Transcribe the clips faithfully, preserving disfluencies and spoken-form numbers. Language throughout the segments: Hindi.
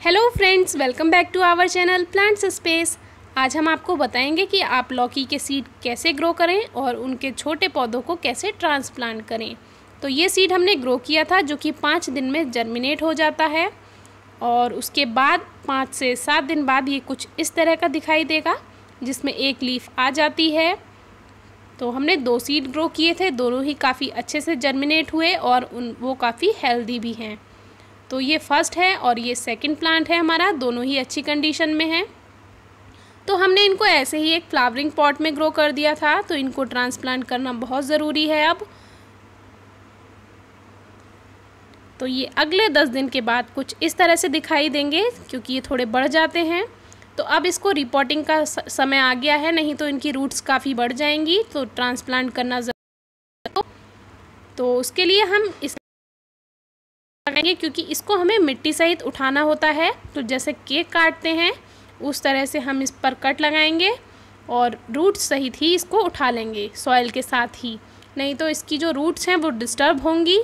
Hello friends, welcome back to our channel plants space. आज हम आपको बताएंगे कि आप लौकी के सीड कैसे ग्रो करें और उनके छोटे पौधों को कैसे ट्रांसप्लांट करें। तो ये सीड हमने ग्रो किया था जो कि पाँच दिन में जर्मिनेट हो जाता है और उसके बाद पाँच से सात दिन बाद ये कुछ इस तरह का दिखाई देगा जिसमें एक लीफ आ जाती है। तो हमने दो सीड ग्रो किए थे, दोनों ही काफ़ी अच्छे से जर्मिनेट हुए और उन वो काफ़ी हेल्दी भी हैं। तो ये फर्स्ट है और ये सेकंड प्लांट है हमारा, दोनों ही अच्छी कंडीशन में हैं। तो हमने इनको ऐसे ही एक फ्लावरिंग पॉट में ग्रो कर दिया था, तो इनको ट्रांसप्लांट करना बहुत ज़रूरी है अब। तो ये अगले दस दिन के बाद कुछ इस तरह से दिखाई देंगे क्योंकि ये थोड़े बढ़ जाते हैं। तो अब इसको रिपोर्टिंग का समय आ गया है, नहीं तो इनकी रूट्स काफ़ी बढ़ जाएंगी, तो ट्रांसप्लांट करना ज़रूरी। तो उसके लिए हम इस लगाएंगे क्योंकि इसको हमें मिट्टी सहित उठाना होता है। तो जैसे केक काटते हैं उस तरह से हम इस पर कट लगाएंगे और रूट्स सहित ही इसको उठा लेंगे सॉइल के साथ ही, नहीं तो इसकी जो रूट्स हैं वो डिस्टर्ब होंगी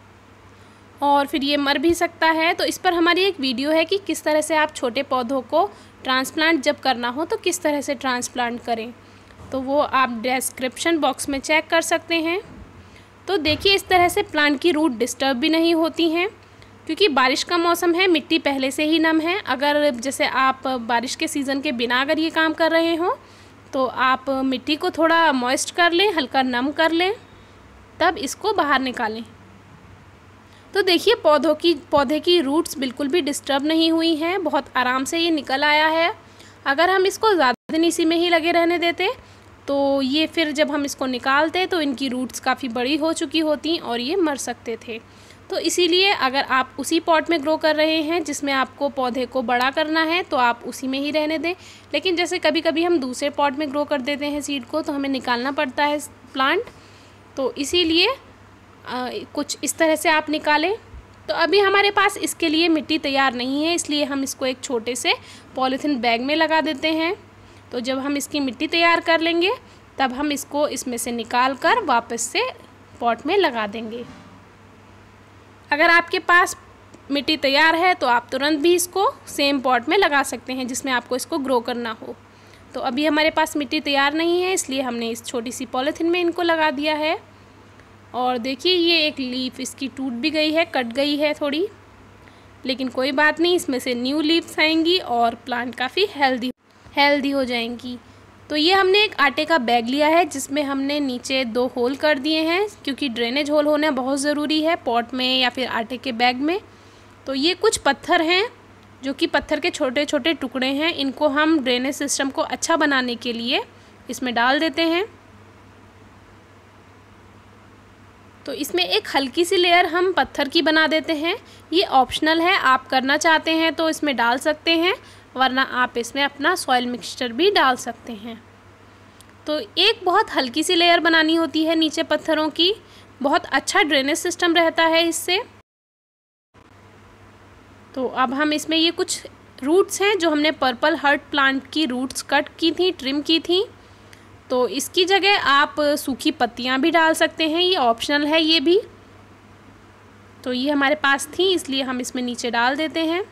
और फिर ये मर भी सकता है। तो इस पर हमारी एक वीडियो है कि किस तरह से आप छोटे पौधों को ट्रांसप्लांट जब करना हो तो किस तरह से ट्रांसप्लांट करें, तो वो आप डिस्क्रिप्शन बॉक्स में चेक कर सकते हैं। तो देखिए इस तरह से प्लांट की रूट डिस्टर्ब भी नहीं होती हैं क्योंकि बारिश का मौसम है, मिट्टी पहले से ही नम है। अगर जैसे आप बारिश के सीज़न के बिना अगर ये काम कर रहे हो तो आप मिट्टी को थोड़ा मॉइस्ट कर लें, हल्का नम कर लें, तब इसको बाहर निकालें। तो देखिए पौधों की पौधे की रूट्स बिल्कुल भी डिस्टर्ब नहीं हुई हैं, बहुत आराम से ये निकल आया है। अगर हम इसको ज़्यादा दिन इसी में ही लगे रहने देते तो ये फिर जब हम इसको निकालते तो इनकी रूट्स काफ़ी बड़ी हो चुकी होती और ये मर सकते थे। तो इसीलिए अगर आप उसी पॉट में ग्रो कर रहे हैं जिसमें आपको पौधे को बड़ा करना है तो आप उसी में ही रहने दें। लेकिन जैसे कभी कभी हम दूसरे पॉट में ग्रो कर देते हैं सीड को, तो हमें निकालना पड़ता है प्लांट, तो इसीलिए कुछ इस तरह से आप निकालें। तो अभी हमारे पास इसके लिए मिट्टी तैयार नहीं है, इसलिए हम इसको एक छोटे से पॉलीथीन बैग में लगा देते हैं। तो जब हम इसकी मिट्टी तैयार कर लेंगे तब हम इसको इसमें से निकाल कर वापस से पॉट में लगा देंगे। अगर आपके पास मिट्टी तैयार है तो आप तुरंत भी इसको सेम पॉट में लगा सकते हैं जिसमें आपको इसको ग्रो करना हो। तो अभी हमारे पास मिट्टी तैयार नहीं है, इसलिए हमने इस छोटी सी पॉलीथीन में इनको लगा दिया है। और देखिए ये एक लीफ इसकी टूट भी गई है, कट गई है थोड़ी, लेकिन कोई बात नहीं, इसमें से न्यू लीव्स आएंगी और प्लांट काफ़ी हेल्दी हेल्दी हो जाएंगी। तो ये हमने एक आटे का बैग लिया है जिसमें हमने नीचे दो होल कर दिए हैं क्योंकि ड्रेनेज होल होना बहुत ज़रूरी है पॉट में या फिर आटे के बैग में। तो ये कुछ पत्थर हैं जो कि पत्थर के छोटे छोटे टुकड़े हैं, इनको हम ड्रेनेज सिस्टम को अच्छा बनाने के लिए इसमें डाल देते हैं। तो इसमें एक हल्की सी लेयर हम पत्थर की बना देते हैं, ये ऑप्शनल है, आप करना चाहते हैं तो इसमें डाल सकते हैं, वरना आप इसमें अपना सॉइल मिक्सचर भी डाल सकते हैं। तो एक बहुत हल्की सी लेयर बनानी होती है नीचे पत्थरों की, बहुत अच्छा ड्रेनेज सिस्टम रहता है इससे। तो अब हम इसमें ये कुछ रूट्स हैं जो हमने पर्पल हर्ट प्लांट की रूट्स कट की थी, ट्रिम की थी, तो इसकी जगह आप सूखी पत्तियां भी डाल सकते हैं, ये ऑप्शनल है ये भी। तो ये हमारे पास थी इसलिए हम इसमें नीचे डाल देते हैं।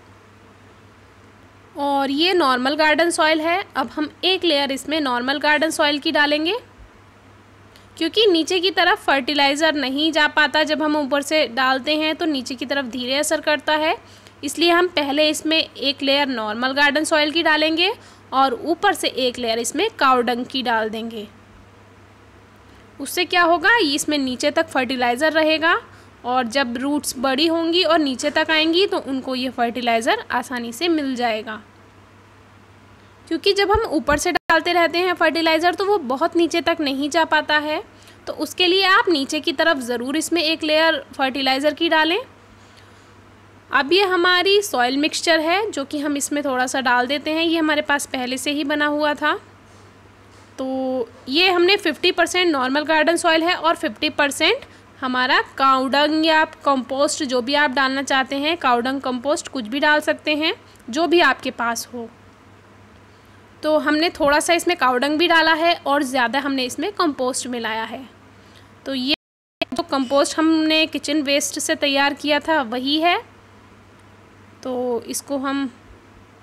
और ये नॉर्मल गार्डन सॉइल है, अब हम एक लेयर इसमें नॉर्मल गार्डन सॉइल की डालेंगे क्योंकि नीचे की तरफ फर्टिलाइज़र नहीं जा पाता, जब हम ऊपर से डालते हैं तो नीचे की तरफ धीरे असर करता है, इसलिए हम पहले इसमें एक लेयर नॉर्मल गार्डन सॉइल की डालेंगे और ऊपर से एक लेयर इसमें काऊ डंग की डाल देंगे। उससे क्या होगा, इसमें नीचे तक फर्टिलाइज़र रहेगा और जब रूट्स बड़ी होंगी और नीचे तक आएंगी तो उनको ये फर्टिलाइज़र आसानी से मिल जाएगा। क्योंकि जब हम ऊपर से डालते रहते हैं फर्टिलाइज़र तो वो बहुत नीचे तक नहीं जा पाता है, तो उसके लिए आप नीचे की तरफ ज़रूर इसमें एक लेयर फर्टिलाइज़र की डालें। अब ये हमारी सॉइल मिक्सचर है जो कि हम इसमें थोड़ा सा डाल देते हैं, ये हमारे पास पहले से ही बना हुआ था। तो ये हमने fifty percent normal garden soil है और फिफ्टी परसेंट हमारा काऊ डंग या कंपोस्ट, जो भी आप डालना चाहते हैं, काऊ डंग कंपोस्ट कुछ भी डाल सकते हैं जो भी आपके पास हो। तो हमने थोड़ा सा इसमें काऊ डंग भी डाला है और ज़्यादा हमने इसमें कंपोस्ट मिलाया है। तो ये जो कंपोस्ट हमने किचन वेस्ट से तैयार किया था वही है, तो इसको हम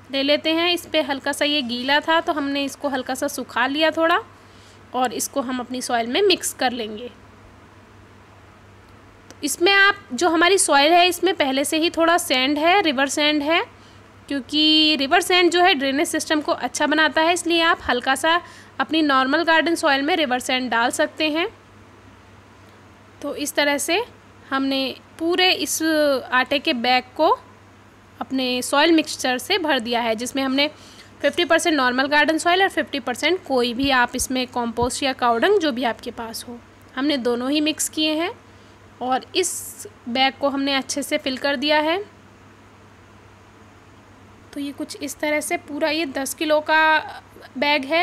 ले लेते हैं। इस पे हल्का सा ये गीला था तो हमने इसको हल्का सा सुखा लिया थोड़ा, और इसको हम अपनी सॉइल में मिक्स कर लेंगे। तो इसमें आप जो हमारी सॉइल है इसमें पहले से ही थोड़ा सैंड है, रिवर सैंड है, क्योंकि रिवर सैंड जो है ड्रेनेज सिस्टम को अच्छा बनाता है, इसलिए आप हल्का सा अपनी नॉर्मल गार्डन सॉइल में रिवर सैंड डाल सकते हैं। तो इस तरह से हमने पूरे इस आटे के बैग को अपने सॉइल मिक्सचर से भर दिया है, जिसमें हमने fifty percent normal garden soil और फिफ्टी परसेंट कोई भी आप इसमें कंपोस्ट या काउडंग जो भी आपके पास हो, हमने दोनों ही मिक्स किए हैं। और इस बैग को हमने अच्छे से फिल कर दिया है। तो ये कुछ इस तरह से पूरा ये दस किलो का बैग है।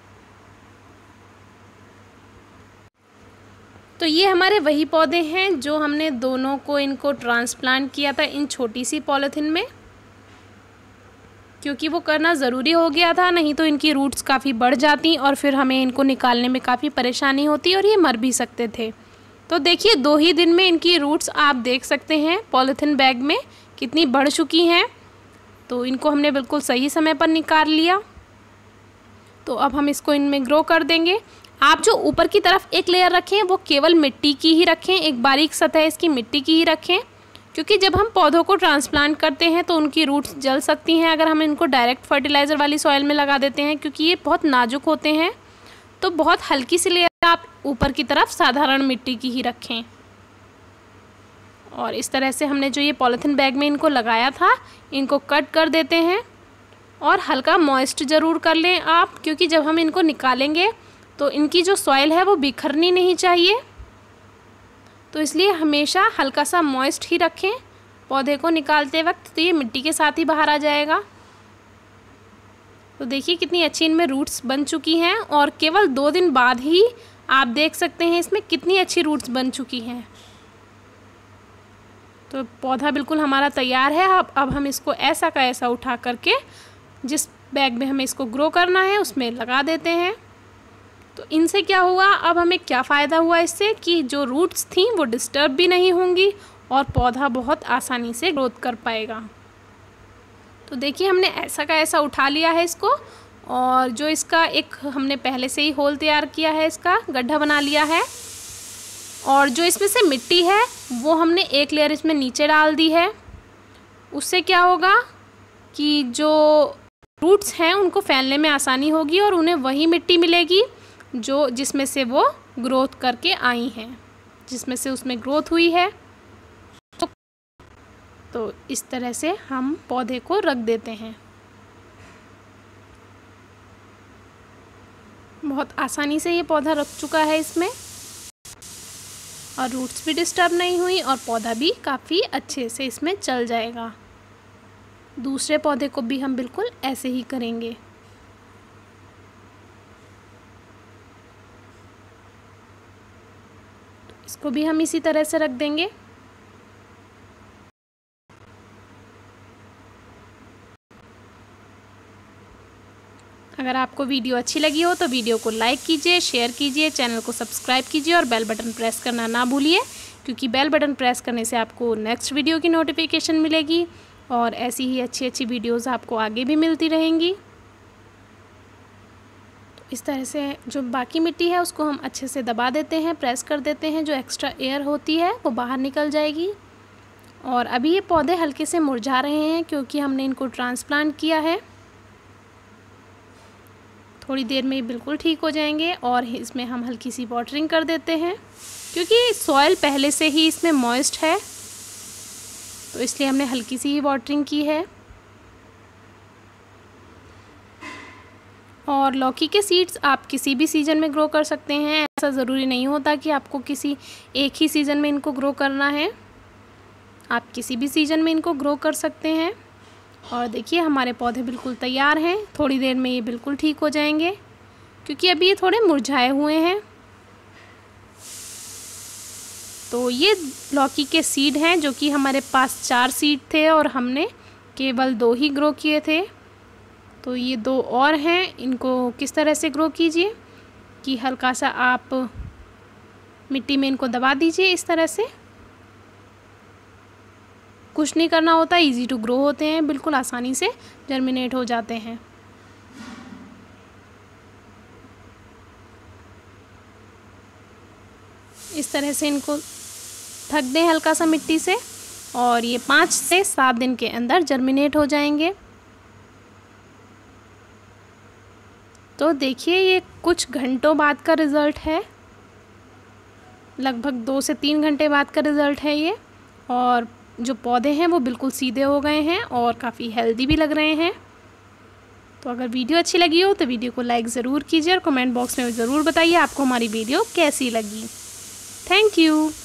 तो ये हमारे वही पौधे हैं जो हमने दोनों को इनको ट्रांसप्लांट किया था इन छोटी सी पॉलीथिन में, क्योंकि वो करना ज़रूरी हो गया था, नहीं तो इनकी रूट्स काफ़ी बढ़ जाती और फिर हमें इनको निकालने में काफ़ी परेशानी होती और ये मर भी सकते थे। तो देखिए दो ही दिन में इनकी रूट्स आप देख सकते हैं पॉलीथिन बैग में कितनी बढ़ चुकी हैं। तो इनको हमने बिल्कुल सही समय पर निकाल लिया। तो अब हम इसको इनमें ग्रो कर देंगे। आप जो ऊपर की तरफ एक लेयर रखें वो केवल मिट्टी की ही रखें, एक बारीक सतह इसकी मिट्टी की ही रखें, क्योंकि जब हम पौधों को ट्रांसप्लांट करते हैं तो उनकी रूट्स जल सकती हैं अगर हम इनको डायरेक्ट फर्टिलाइज़र वाली सॉइल में लगा देते हैं, क्योंकि ये बहुत नाजुक होते हैं। तो बहुत हल्की सी लेयर आप ऊपर की तरफ साधारण मिट्टी की ही रखें। और इस तरह से हमने जो ये पॉलीथिन बैग में इनको लगाया था, इनको कट कर देते हैं और हल्का मॉइस्ट ज़रूर कर लें आप, क्योंकि जब हम इनको निकालेंगे तो इनकी जो सॉइल है वो बिखरनी नहीं चाहिए। तो इसलिए हमेशा हल्का सा मॉइस्ट ही रखें पौधे को निकालते वक्त, तो ये मिट्टी के साथ ही बाहर आ जाएगा। तो देखिए कितनी अच्छी इनमें रूट्स बन चुकी हैं, और केवल दो दिन बाद ही आप देख सकते हैं इसमें कितनी अच्छी रूट्स बन चुकी हैं। तो पौधा बिल्कुल हमारा तैयार है। अब अब हम इसको ऐसा का ऐसा उठा करके जिस बैग में हमें इसको ग्रो करना है उसमें लगा देते हैं। तो इनसे क्या हुआ, अब हमें क्या फ़ायदा हुआ इससे कि जो रूट्स थी वो डिस्टर्ब भी नहीं होंगी और पौधा बहुत आसानी से ग्रोथ कर पाएगा। तो देखिए हमने ऐसा का ऐसा उठा लिया है इसको, और जो इसका एक हमने पहले से ही होल तैयार किया है, इसका गड्ढा बना लिया है, और जो इसमें से मिट्टी है वो हमने एक लेयर इसमें नीचे डाल दी है। उससे क्या होगा कि जो रूट्स हैं उनको फैलने में आसानी होगी और उन्हें वही मिट्टी मिलेगी जो जिसमें से वो ग्रोथ करके आई हैं, जिसमें से उसमें ग्रोथ हुई है। तो, तो इस तरह से हम पौधे को रख देते हैं। बहुत आसानी से ये पौधा रख चुका है इसमें, और रूट्स भी डिस्टर्ब नहीं हुई और पौधा भी काफ़ी अच्छे से इसमें चल जाएगा। दूसरे पौधे को भी हम बिल्कुल ऐसे ही करेंगे। इसको भी हम इसी तरह से रख देंगे। अगर आपको वीडियो अच्छी लगी हो तो वीडियो को लाइक कीजिए, शेयर कीजिए, चैनल को सब्सक्राइब कीजिए और बेल बटन प्रेस करना ना भूलिए, क्योंकि बेल बटन प्रेस करने से आपको नेक्स्ट वीडियो की नोटिफिकेशन मिलेगी और ऐसी ही अच्छी अच्छी वीडियोस आपको आगे भी मिलती रहेंगी। तो इस तरह से जो बाकी मिट्टी है उसको हम अच्छे से दबा देते हैं, प्रेस कर देते हैं, जो एक्स्ट्रा एयर होती है वो बाहर निकल जाएगी। और अभी ये पौधे हल्के से मुरझा रहे हैं क्योंकि हमने इनको ट्रांसप्लांट किया है। थोड़ी देर में ये बिल्कुल ठीक हो जाएंगे, और इसमें हम हल्की सी वाटरिंग कर देते हैं क्योंकि सॉइल पहले से ही इसमें मॉइस्ट है, तो इसलिए हमने हल्की सी ही वाटरिंग की है। और लौकी के सीड्स आप किसी भी सीज़न में ग्रो कर सकते हैं, ऐसा ज़रूरी नहीं होता कि आपको किसी एक ही सीज़न में इनको ग्रो करना है, आप किसी भी सीज़न में इनको ग्रो कर सकते हैं। और देखिए हमारे पौधे बिल्कुल तैयार हैं, थोड़ी देर में ये बिल्कुल ठीक हो जाएंगे क्योंकि अभी ये थोड़े मुरझाए हुए हैं। तो ये लौकी के सीड हैं जो कि हमारे पास चार सीड थे और हमने केवल दो ही ग्रो किए थे। तो ये दो और हैं, इनको किस तरह से ग्रो कीजिए कि हल्का सा आप मिट्टी में इनको दबा दीजिए इस तरह से, कुछ नहीं करना होता, इजी टू ग्रो होते हैं, बिल्कुल आसानी से जर्मिनेट हो जाते हैं। इस तरह से इनको ढक दें हल्का सा मिट्टी से और ये पाँच से सात दिन के अंदर जर्मिनेट हो जाएंगे। तो देखिए ये कुछ घंटों बाद का रिज़ल्ट है, लगभग दो से तीन घंटे बाद का रिज़ल्ट है ये। और जो पौधे हैं वो बिल्कुल सीधे हो गए हैं और काफ़ी हेल्दी भी लग रहे हैं। तो अगर वीडियो अच्छी लगी हो तो वीडियो को लाइक ज़रूर कीजिए और कमेंट बॉक्स में ज़रूर बताइए आपको हमारी वीडियो कैसी लगी। Thank you.